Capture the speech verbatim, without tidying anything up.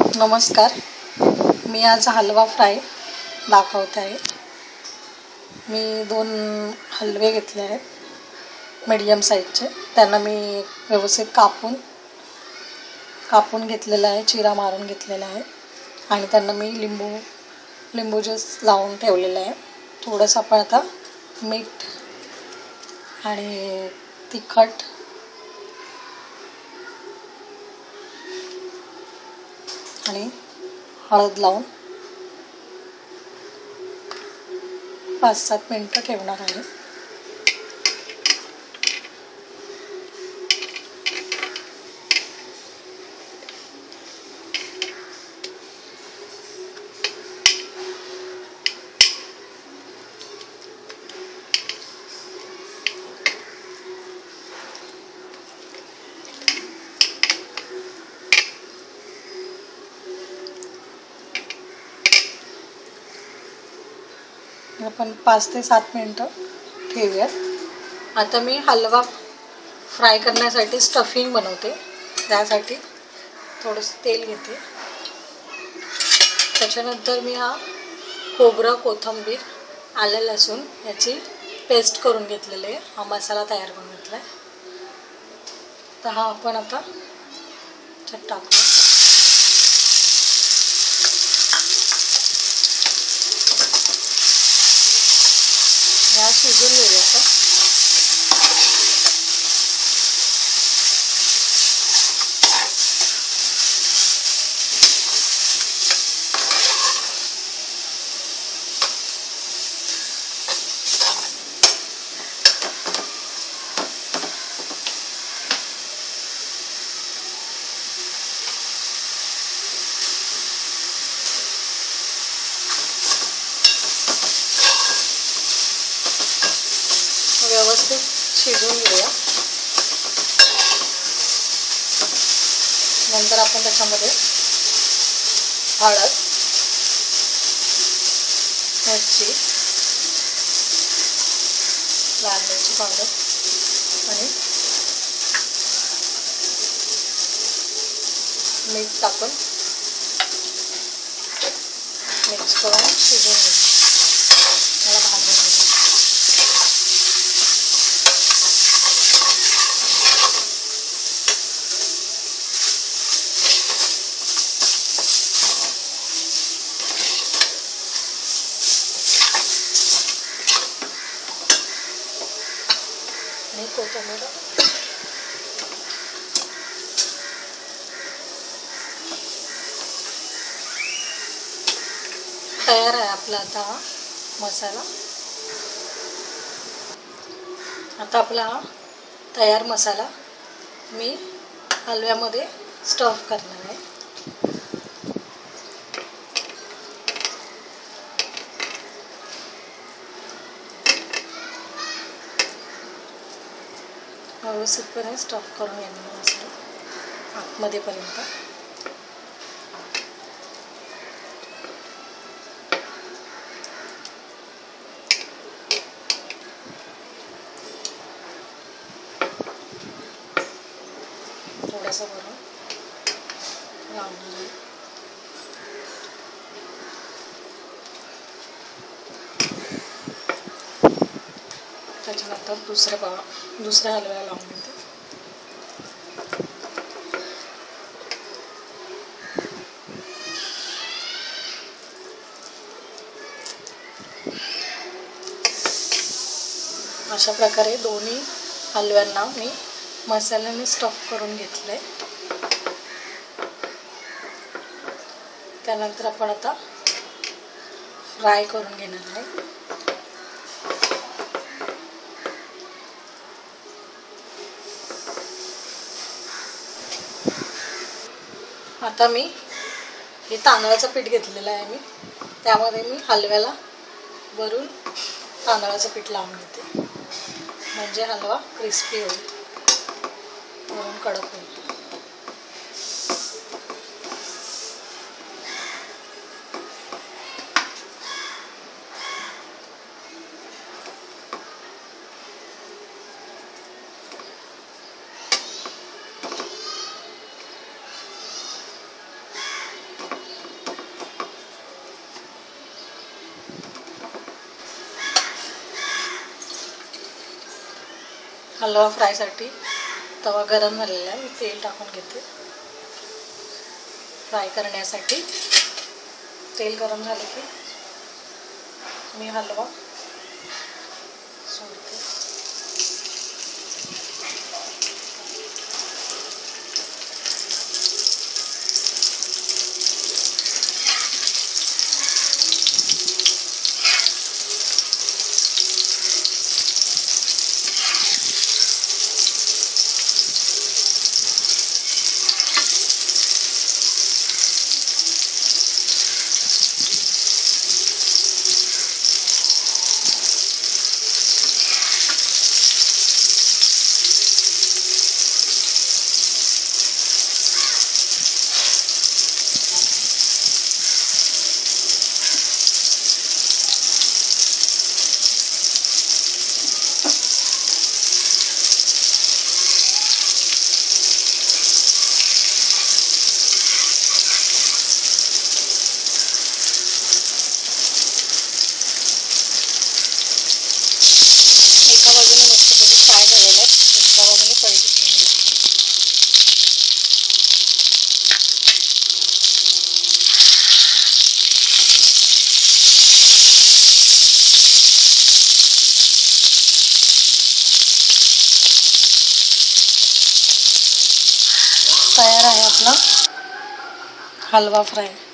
नमस्कार, मी आज हलवा फ्राय दाखवत आहे। मी दोन हलवे घेतले आहेत मीडियम साईजचे। त्यांना मी व्यवस्थित कापून कापून घेतलेला आहे, चिरा मारून घेतलेला आहे आणि त्यांना मी लिंबू लिंबू ज्यूस लावून ठेवलेला आहे। थोडंसं आपण आता मीठ आणि तिखट आणि हळद लावून पाच सात मिनिटं ठेवणार आहे। आपण पाच ते सात मिनिटं ठेवूयात। आता मी हलवा फ्राय करण्यासाठी स्टफिंग बनवते। त्यासाठी थोडंसं तेल घेते, त्याच्यानंतर मी हा खोबरं, कोथिंबीर, आलं, लसूण याची पेस्ट करून घेतलेली आहे। हा मसाला तयार करून घेतला आहे। तर हा आपण आता त्यात टाकूया। हा शिजून घेऊया आता। व्यवस्थित शिजवून घेऊया। नंतर आपण त्याच्यामध्ये हळद, मिरची, लाल मिरची पावडर आणि मीठ टाकून मिक्स करून शिजवून घेऊ। त्याला भाजून घेऊ। आणि कोथिंबीर तयार आहे आपला आता हा मसाला। आता आपला हा तयार मसाला मी हलव्यामध्ये स्टफ करणार आहे। व्यवस्थितपणे स्टफ करून घेणार मसाला आतमध्ये पर्यंत। थोडंसं भरून लावणार आहे। त्याच्यानंतर दुसऱ्या पाव दुसऱ्या हलव्याला लावून घेते। अशा प्रकारे दोन्ही हलव्यांना मी मसाल्याने स्टफ करून घेतलंय। त्यानंतर आपण आता फ्राय करून घेणार आहे। आता मी हे तांदळाचं पीठ घेतलेलं आहे। मी त्यामध्ये मी हलव्याला वरून तांदळाचं पीठ लावून घेते, म्हणजे हलवा क्रिस्पी होईल, वरून कडक होईल। हलवा फ्रायसाठी तवा गरम झालेला आहे. मी तेल टाकून घेते फ्राय करण्यासाठी. तेल गरम झाले की मी हलवा सोडते. तयार आहे आपला हलवा फ्राय.